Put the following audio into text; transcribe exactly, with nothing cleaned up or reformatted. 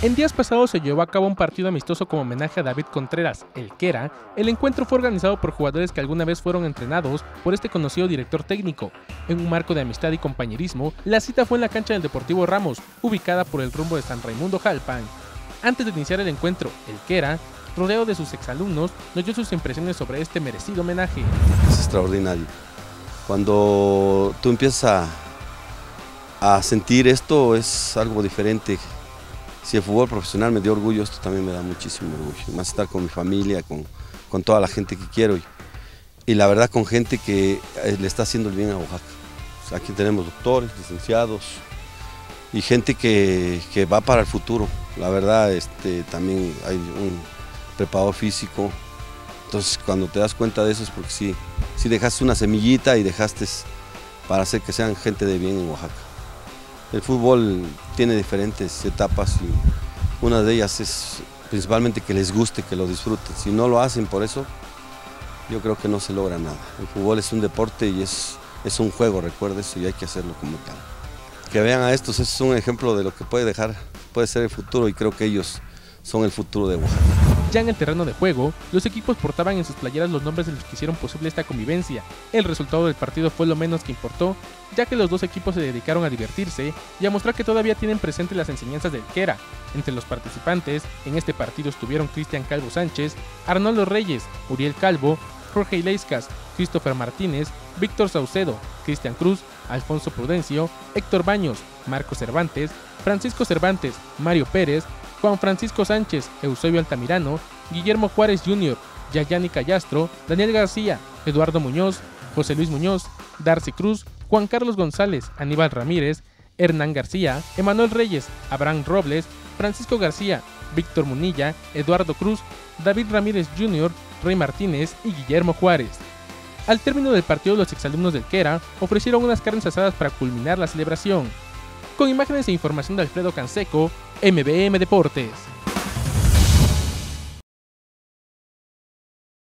En días pasados se llevó a cabo un partido amistoso como homenaje a David Contreras, el Quera. El encuentro fue organizado por jugadores que alguna vez fueron entrenados por este conocido director técnico. En un marco de amistad y compañerismo, la cita fue en la cancha del Deportivo Ramos, ubicada por el rumbo de San Raimundo Jalpan. Antes de iniciar el encuentro, el Quera, rodeado de sus exalumnos, nos dio sus impresiones sobre este merecido homenaje. Es extraordinario. Cuando tú empiezas a, a sentir esto, es algo diferente. Si el fútbol profesional me dio orgullo, esto también me da muchísimo orgullo. Más estar con mi familia, con, con toda la gente que quiero y, y la verdad con gente que le está haciendo el bien a Oaxaca. O sea, aquí tenemos doctores, licenciados y gente que, que va para el futuro. La verdad este, también hay un preparador físico. Entonces cuando te das cuenta de eso es porque sí, sí dejaste una semillita y dejaste para hacer que sean gente de bien en Oaxaca. El fútbol tiene diferentes etapas y una de ellas es principalmente que les guste, que lo disfruten. Si no lo hacen por eso, yo creo que no se logra nada. El fútbol es un deporte y es, es un juego, recuerda eso, y hay que hacerlo como tal. Que vean a estos, es un ejemplo de lo que puede dejar, puede ser el futuro y creo que ellos son el futuro de Oaxaca. Ya en el terreno de juego, los equipos portaban en sus playeras los nombres de los que hicieron posible esta convivencia. El resultado del partido fue lo menos que importó, ya que los dos equipos se dedicaron a divertirse y a mostrar que todavía tienen presente las enseñanzas del Quera. Entre los participantes, en este partido estuvieron Cristian Calvo Sánchez, Arnoldo Reyes, Uriel Calvo, Jorge Ileiscas, Christopher Martínez, Víctor Saucedo, Cristian Cruz, Alfonso Prudencio, Héctor Baños, Marco Cervantes, Francisco Cervantes, Mario Pérez, Juan Francisco Sánchez, Eusebio Altamirano, Guillermo Juárez junior, Yayani Callastro, Daniel García, Eduardo Muñoz, José Luis Muñoz, Darcy Cruz, Juan Carlos González, Aníbal Ramírez, Hernán García, Emanuel Reyes, Abraham Robles, Francisco García, Víctor Munilla, Eduardo Cruz, David Ramírez junior, Rey Martínez y Guillermo Juárez. Al término del partido, los exalumnos del Quera ofrecieron unas carnes asadas para culminar la celebración. Con imágenes e información de Alfredo Canseco, M B M Deportes.